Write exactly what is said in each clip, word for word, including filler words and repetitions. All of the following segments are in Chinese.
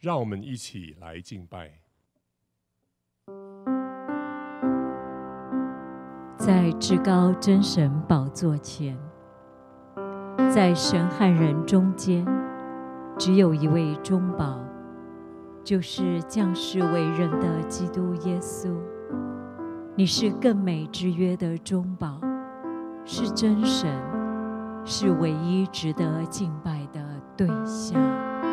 让我们一起来敬拜。 在至高真神宝座前，在神和人中间，只有一位中保，就是降世为人的基督耶稣。你是更美之约的中保，是真神，是唯一值得敬拜的对象。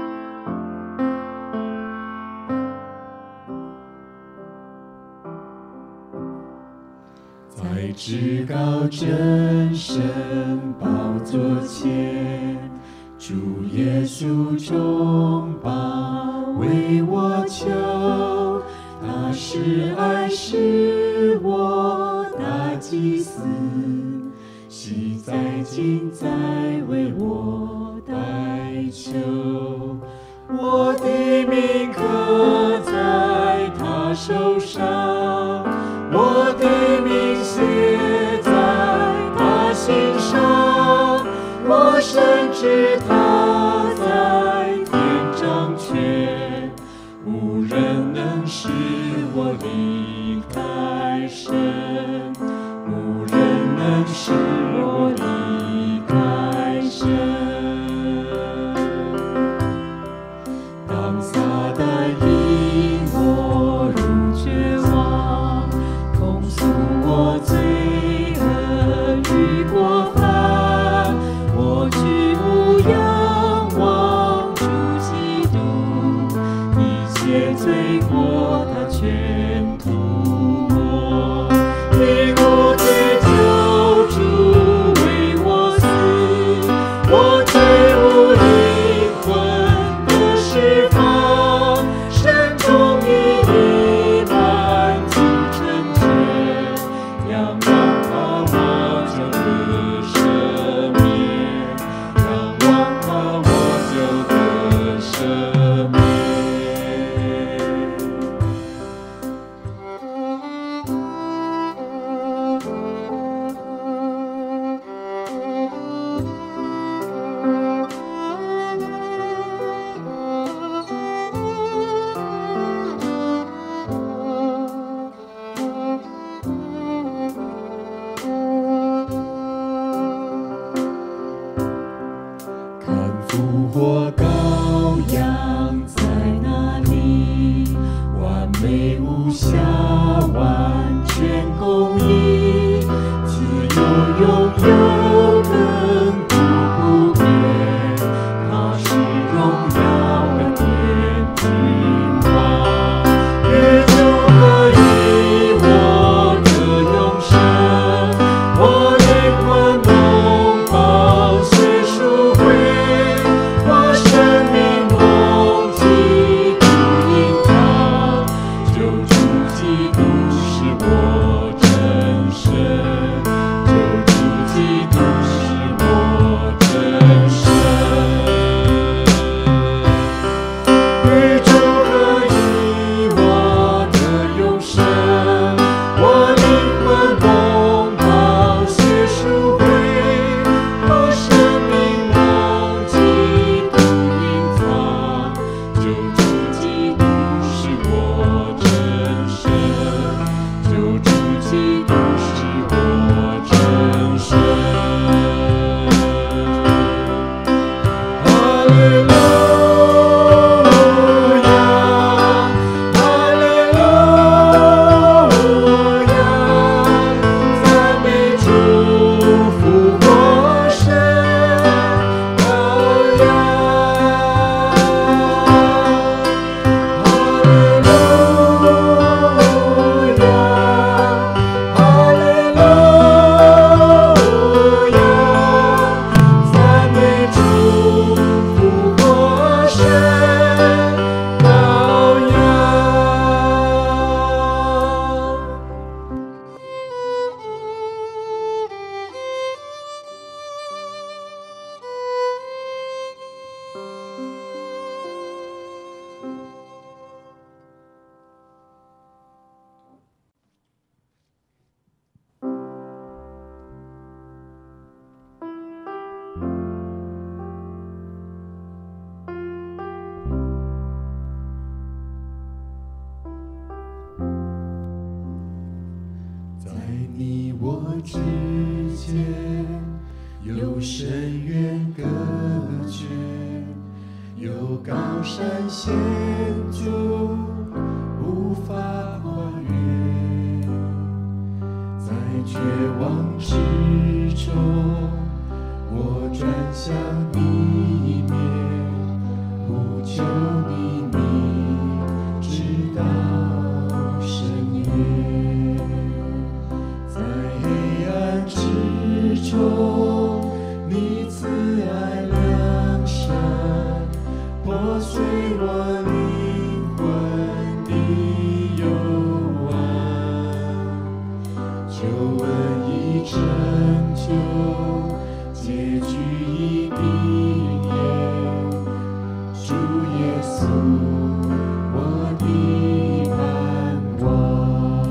在至高真神宝座前，主耶稣中保为我求，他是爱是我大祭司，昔在今在为我代求。我的名刻在他手上，我的名写在他心上，我深知他在天掌权，无人能使我离开神，无人能使我离开神。当撒旦引我入绝望，控诉我罪恶与过犯，我举目仰望主基督，一切罪过他全涂抹，因无罪救主为我死，我罪无灵魂得释放，神公义已满足成全，仰望他我就得赦免，仰望他我就得赦免。看复活羔羊在哪里，完美无瑕，完全公义，自由拥有亘古不变，他是荣耀和天君王，宇宙合一，我的永生，我灵魂蒙宝血赎回，我生命蒙基督引导，救主基督是我真神，救主基督之间有深渊隔绝，有高山险阻无法跨越，在绝望之中，我转向你面，呼求你名，直到深夜。在黑暗之中，你慈爱良善，破碎我灵魂的幽暗。救恩已成就，结局已定验。主耶稣，我的盼望。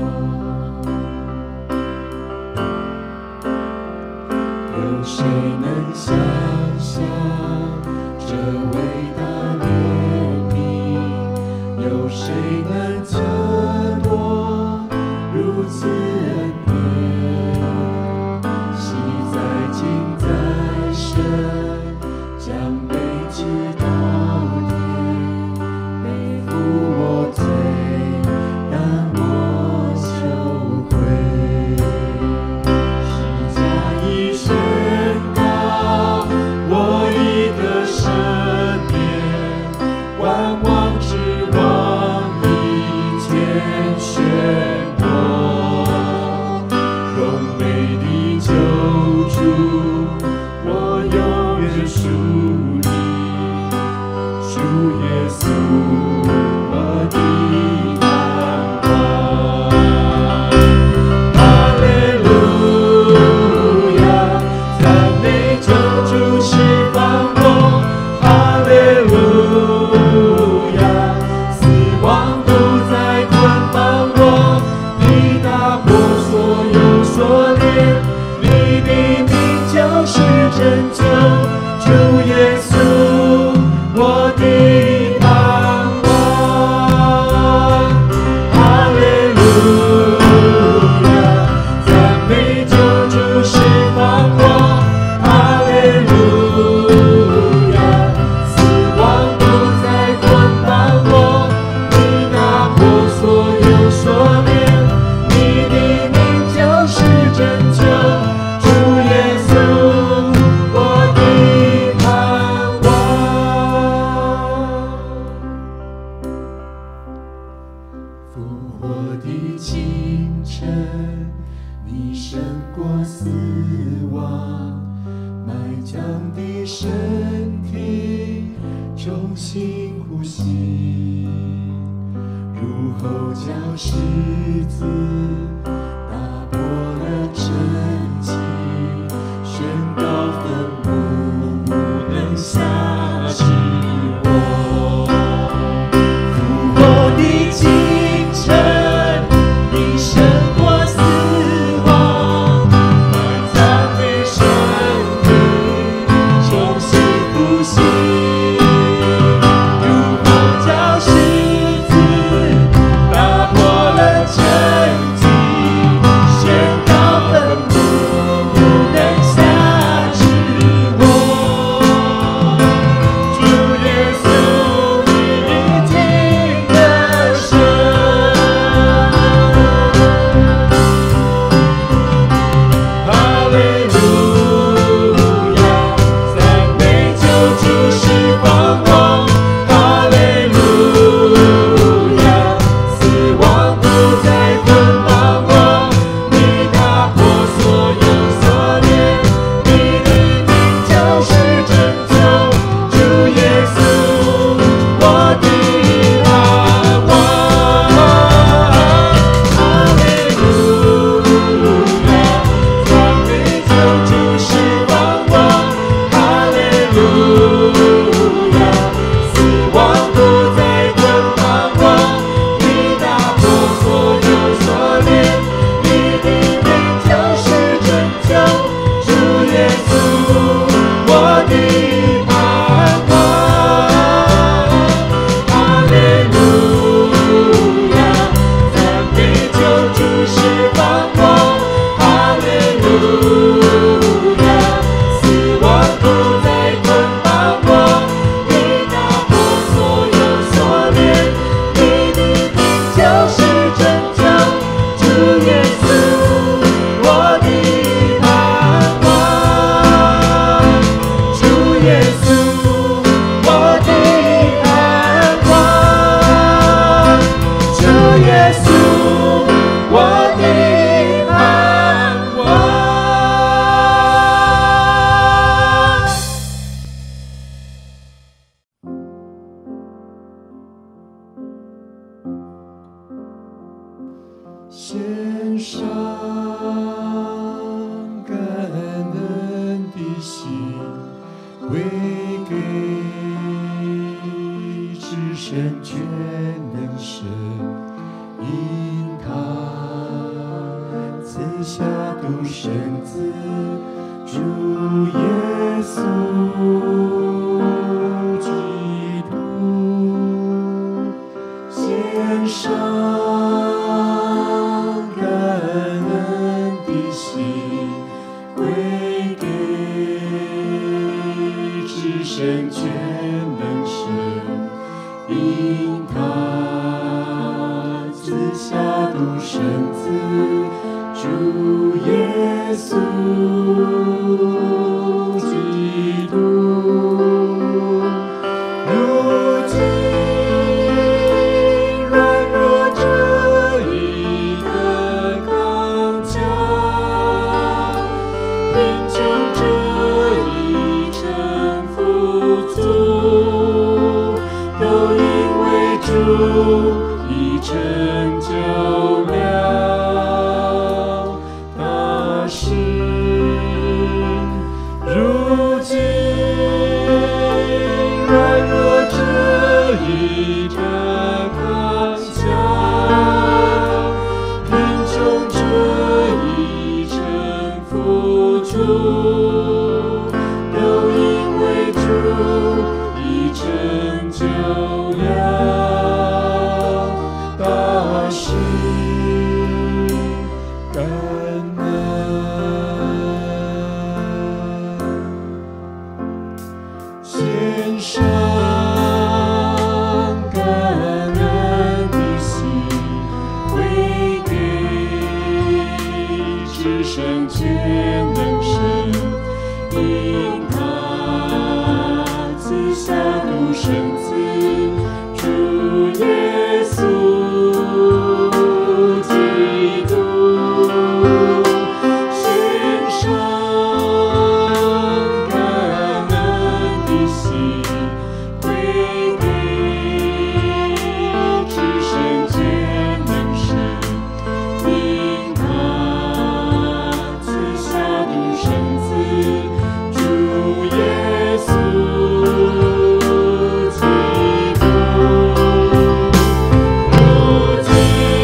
有谁能想象这伟大怜悯？有谁能承诺如此恩典？喜在今在身，将背至到天，背负我罪，但我羞愧。十架已宣告，我已得赦免，万王之王已天宣国，荣美的救主，我永远属你。主耶稣，我的盼望。哈利路亚，赞美救主释放我。哈利路亚，死亡不再捆绑我，你打破所有锁链，你的名就是拯救。主耶稣，我的盼望。哈利路亚，赞美救主释放我。哈利路亚，死亡不再捆绑我，你打破所有锁链，你的名就是拯救。主耶稣，我的盼望。复活的清晨，你胜过死亡，埋葬的身体重新呼吸，入后脚石子打破了沉寂，宣告坟墓不能下起我。复活的清晨，你胜过死亡，埋葬的身体重新呼吸，入后脚石子打破了沉寂，宣告坟墓不能下起我。 耶稣，我的盼望，主耶稣，我的盼望。献上感恩的心，归给至圣全能神，因他赐下独生子，主耶稣基督，献上神全能神，因他赐下独生子，主耶稣基督。如今软弱这一个刚强，贫穷这一程富足，都因为主已成就了大事。如今软弱这一个刚强，贫穷这一程富足，都因为主已成就了大事。感恩，献上感恩的心，归给至圣全能神，因他赐下独生子，主耶稣基督，献上感恩的心，归给至圣全能神，因他赐下独生子，主耶稣基督。如今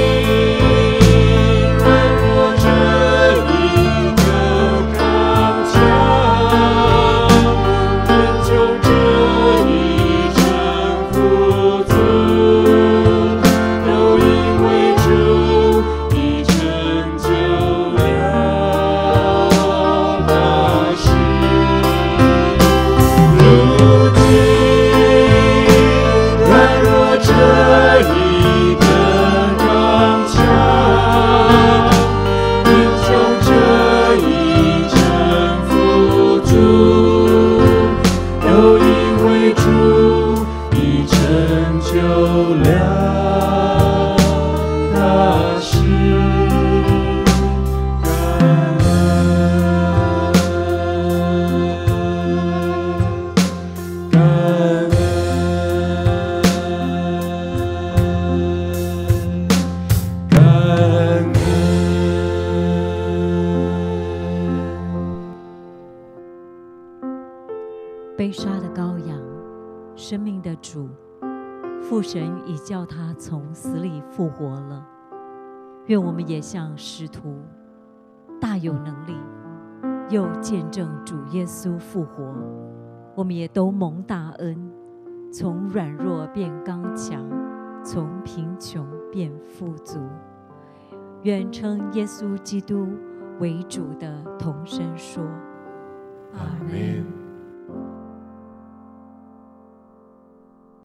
软弱这一个刚强，贫穷这一程富足，都因为主已成就了大事。如今软弱这一个刚强，贫穷这一程富足，都因为主已成就了大事。感恩，感恩，感恩。 被杀的羔羊，生命的主，父神已叫他从死里复活了。愿我们也像使徒，大有能力，又见证主耶稣复活。我们也都蒙大恩，从软弱变刚强，从贫穷变富足。愿称耶稣基督为主的同声说。